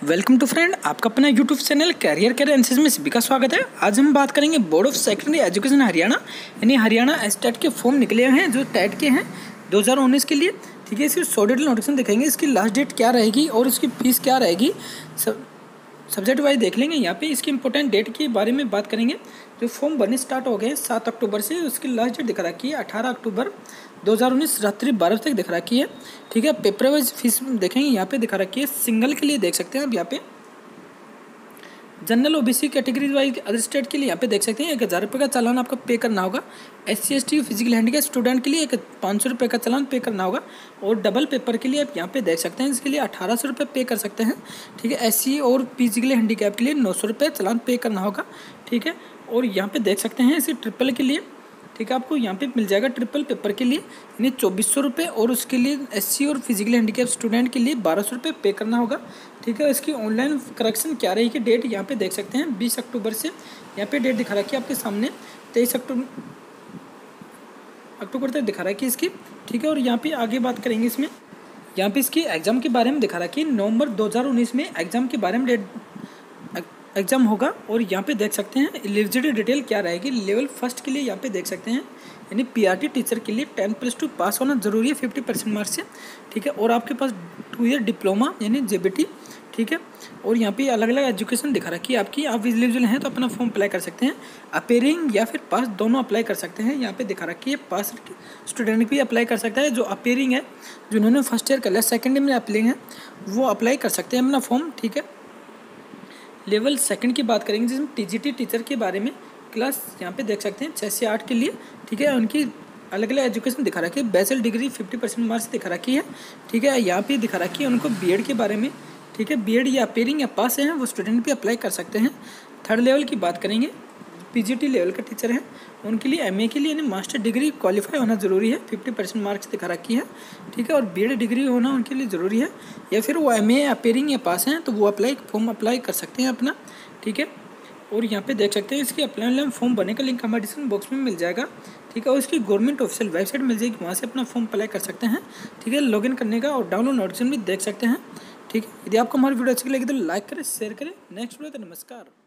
Welcome to friend, आपका अपना YouTube channel career analysis में सभी का स्वागत है। आज हम बात करेंगे board of secondary education Haryana यानी हरियाणा एसटेट के फॉर्म निकले हैं जो टेट के हैं 2019 के लिए। ठीक है, इसकी शॉर्ट डिटेल नोटिफिकेशन देखेंगे, इसकी लास्ट डेट क्या रहेगी और इसकी फीस क्या रहेगी, सब्जेक्ट वाइज देख लेंगे। यहाँ पे इसकी इंपॉर्टेंट डेट के बारे में बात करेंगे। जो फॉर्म भरने स्टार्ट हो गए 7 अक्टूबर से, उसकी लास्ट डेट दिखा रखी है 18 अक्टूबर 2019 रात्रि 12 तक दिखा रखी है। ठीक है, पेपर वाइज फीस देखेंगे, यहाँ पे दिखा रखी है। सिंगल के लिए देख सकते हैं आप यहाँ पे, general OBC category wise other state के लिए यहाँ पे देख सकते हैं 1000 रुपये का चालान आपको पे करना होगा। SC ST physical handicap student के लिए 500 रुपये का चालान पे करना होगा। और डबल पेपर के लिए आप यहाँ पे देख सकते हैं, इसके लिए 1800 रुपये पे कर सकते हैं। ठीक है, SC और फिजिकल हैंडीकैप के लिए 900 रुपये चालान पे करना होगा। ठीक है, और यहाँ पे देख सकते हैं इसी ट्रिपल के लिए, ठीक है, आपको यहाँ पे मिल जाएगा ट्रिपल पेपर के लिए यानी 2400 रुपये, और उसके लिए SC और फिजिकल हैंडीकैप स्टूडेंट के लिए 1200 रुपये पे करना होगा। ठीक है, इसकी ऑनलाइन करेक्शन क्या रहेगी डेट यहाँ पे देख सकते हैं 20 अक्टूबर से यहाँ पे डेट दिखा रखी है आपके सामने 23 अक्टूबर तक दिखा रखी है इसकी। ठीक है, और यहाँ पे आगे बात करेंगे इसमें, यहाँ पे इसकी एग्ज़ाम के बारे में दिखा रखी है नवंबर 2019 में एग्ज़ाम के बारे में डेट एग्जाम होगा। और यहाँ पे देख सकते हैं एलिजिबिलिटी डिटेल क्या रहेगी। लेवल फर्स्ट के लिए यहाँ पे देख सकते हैं यानी PRT टीचर के लिए 10+2 पास होना जरूरी है 50% मार्क्स से। ठीक है, और आपके पास 2 ईयर डिप्लोमा यानी JBT। ठीक है, और यहाँ पे अलग अलग एजुकेशन दिखा रखी है आपकी। आप एलिजिबल हैं तो अपना फॉर्म अप्लाई कर सकते हैं। अपेयरिंग या फिर पास दोनों अप्लाई कर सकते हैं। यहाँ पे दिखा रखी है पास स्टूडेंट भी अप्लाई कर सकता है। जो अपेयरिंग है, जिन्होंने फर्स्ट ईयर कर लिया, सेकेंड ईयर में अप्लाई है, वो अप्लाई कर सकते हैं अपना फॉर्म। ठीक है, लेवल सेकंड की बात करेंगे जिसमें TGT टीचर के बारे में क्लास यहाँ पे देख सकते हैं 6 से 8 के लिए। ठीक है, उनकी अलग अलग एजुकेशन दिखा रखी है। बैचलर डिग्री 50% मार्क्स दिखा रखी है। ठीक है, यहाँ पे दिखा रखी है उनको BEd के बारे में। ठीक है, BEd या अपेयरिंग या पास हैं वो स्टूडेंट भी अप्लाई कर सकते हैं। थर्ड लेवल की बात करेंगे, PGT लेवल का टीचर है, उनके लिए MA के लिए यानी मास्टर डिग्री क्वालिफाई होना ज़रूरी है, 50% मार्क्स दिखा रखी है। ठीक है, और BEd डिग्री होना उनके लिए ज़रूरी है, या फिर वो MA अपेयरिंग या पास हैं तो वो फॉर्म अप्लाई कर सकते हैं अपना। ठीक है, और यहाँ पे देख सकते हैं इसकी अप्लाई ऑनलाइन फॉर्म भरने का लिंक हमारे डिस्क्रिप्शन बॉक्स में मिल जाएगा। ठीक है, और इसकी गवर्नमेंट ऑफिशियल वेबसाइट मिल जाएगी, वहाँ से अपना फॉर्म अप्लाई कर सकते हैं। ठीक है, लॉगिन करने का और डाउनलोड नोटिफिकेशन भी देख सकते हैं। ठीक है, यदि आपको हमारी वीडियो अच्छी लगी तो लाइक करें, शेयर करें। नेक्स्ट वीडियो तो नमस्कार।